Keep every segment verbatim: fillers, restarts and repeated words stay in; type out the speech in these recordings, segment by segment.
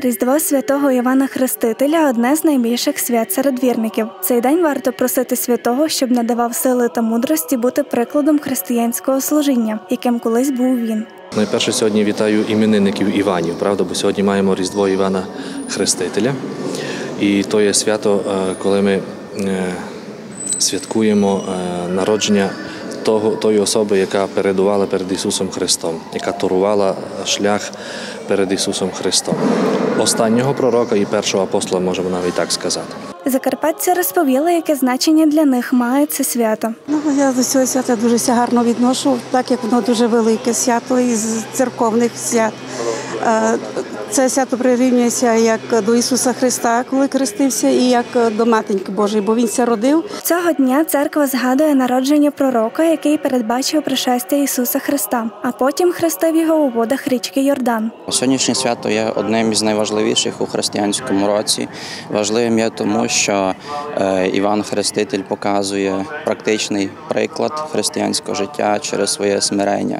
Різдво святого Івана Хрестителя – одне з найбільших свят серед вірників. Цей день варто просити святого, щоб надавав сили та мудрості бути прикладом християнського служіння, яким колись був він. Найперше сьогодні вітаю іменинників Іванів, правда, бо сьогодні маємо Різдво Івана Хрестителя. І то є свято, коли ми святкуємо народження того, тої особи, яка передувала перед Ісусом Христом, яка турувала шлях перед Ісусом Христом. Останнього пророка і першого апостола, можемо навіть так сказати. Закарпатці розповіли, яке значення для них має це свято. Ну, я до цього свята дуже гарно відношу, так як воно дуже велике свято із церковних свят. Це свято прирівнюється як до Ісуса Христа, коли хрестився, і як до Матінки Божої, бо Він це родив. Цього дня церква згадує народження пророка, який передбачив пришестя Ісуса Христа, а потім хрестив його у водах річки Йордан. Сьогоднішнє свято є одним із найважливіших у християнському році. Важливим є тому, що Іван Хреститель показує практичний приклад християнського життя через своє смирення.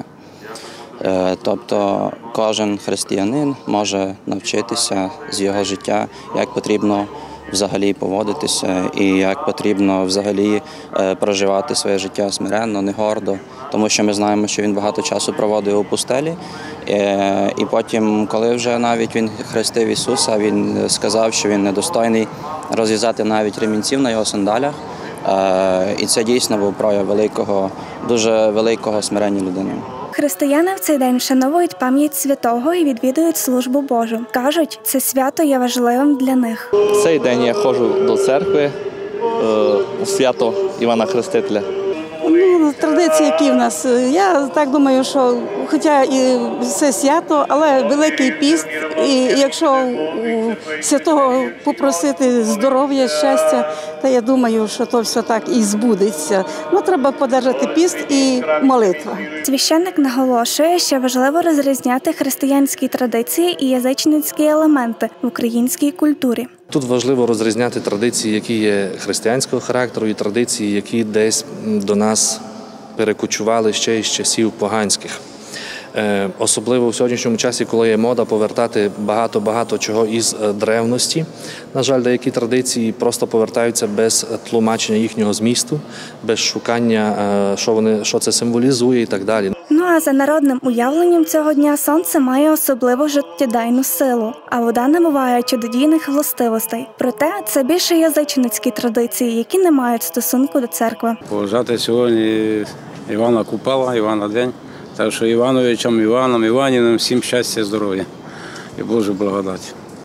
Тобто кожен християнин може навчитися з його життя, як потрібно взагалі поводитися і як потрібно взагалі проживати своє життя смиренно, не гордо. Тому що ми знаємо, що він багато часу проводив у пустелі. І потім, коли вже навіть він хрестив Ісуса, він сказав, що він недостойний розв'язати навіть ремінців на його сандалях. І це дійсно був прояв великого, дуже великого смирення людини. Християни в цей день вшановують пам'ять святого і відвідують службу Божу. Кажуть, це свято є важливим для них. В цей день я ходжу до церкви у свято Івана Хрестителя. Ну, традиції, які в нас. Я так думаю, що хоча і це свято, але Великий піст, і якщо у святого попросити здоров'я, щастя, то я думаю, що то все так і збудеться. Ну, треба подержати піст і молитва. Священник наголошує, що важливо розрізняти християнські традиції і язичницькі елементи в українській культурі. Тут важливо розрізняти традиції, які є християнського характеру, і традиції, які десь до нас перекочували ще із часів поганських. Особливо в сьогоднішньому часі, коли є мода повертати багато-багато чого із древності. На жаль, деякі традиції просто повертаються без тлумачення їхнього змісту, без шукання, що вони, що це символізує і так далі. Ну а за народним уявленням цього дня сонце має особливу життєдайну силу, а вода набуває чудодійних властивостей. Проте це більше язичницькі традиції, які не мають стосунку до церкви. Поважати сьогодні Івана Купала, Івана День. Так що Івановичам, Іваном, Іваніним всім щастя, здоров'я і Божої благодаті.